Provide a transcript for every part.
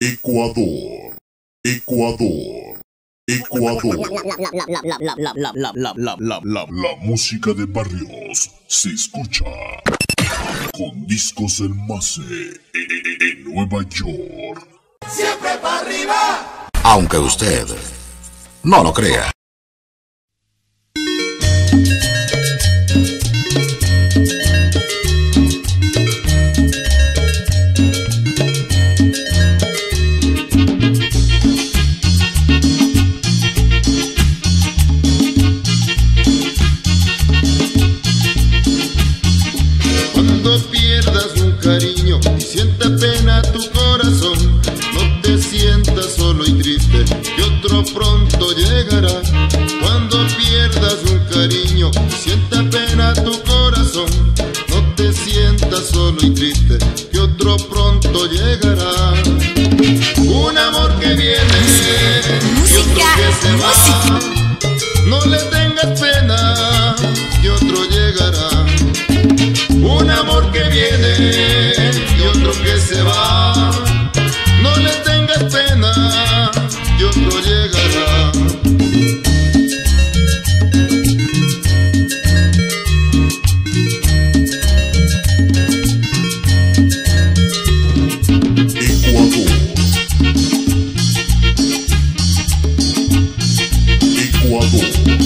Ecuador, Ecuador, Ecuador. La música de barrios se escucha con Discos El Mase en Nueva York. ¡Siempre para arriba! Aunque usted no lo crea. Cuando pierdas un cariño y sienta pena tu corazón, no te sientas solo y triste, que otro pronto llegará. Cuando pierdas un cariño y sienta pena tu corazón, no te sientas solo y triste, que otro pronto llegará. Un amor que viene y otro que se va, no le tengas pena, que otro llegará. Un amor que viene y otro que se va, no le tengas pena, y otro llegará. Ecuador,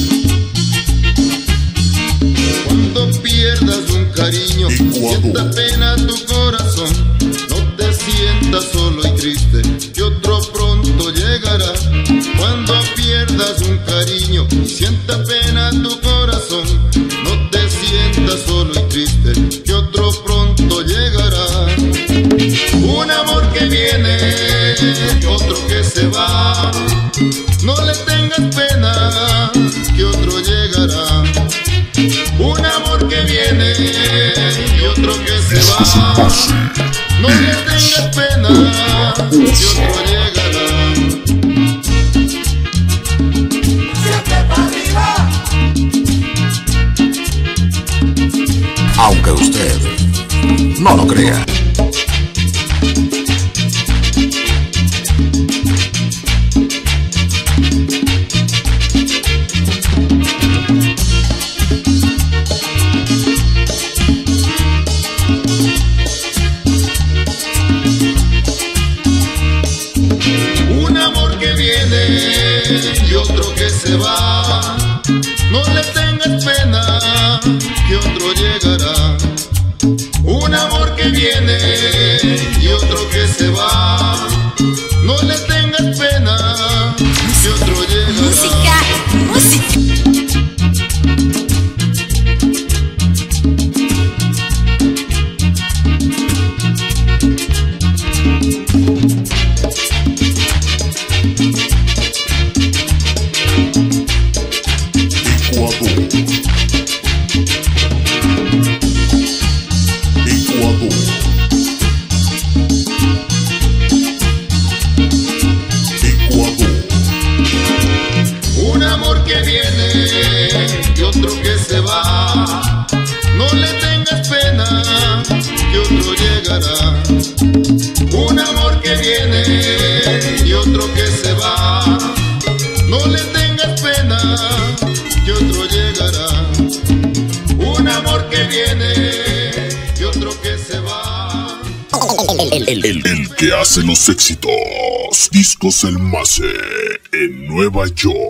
Ecuador. Cuando pierdas un cariño, sienta pena tu corazón, no te sientas solo y triste, que otro pronto llegará. Cuando pierdas un cariño y sienta pena tu corazón, no te sientas solo y triste, que otro pronto llegará. Un amor que viene, otro que se va, no le tengas pena, que otro llegará. Un amor que viene y otro que se va, no le tengas pena, que otro llegará. ¡Siempre para arriba! Aunque usted no lo crea. Un amor que viene y otro que se va, no le tengas pena, que otro llegará. Un amor que viene y otro que se va, no le tengas pena, que otro llegará. Un amor que viene y otro que se va, no le tengas pena, que otro llegará. Un amor que viene y otro que se va, no le tengas pena, que otro llegará. Un amor que viene y otro que se va. El que hace los éxitos, Discos El Mase en Nueva York.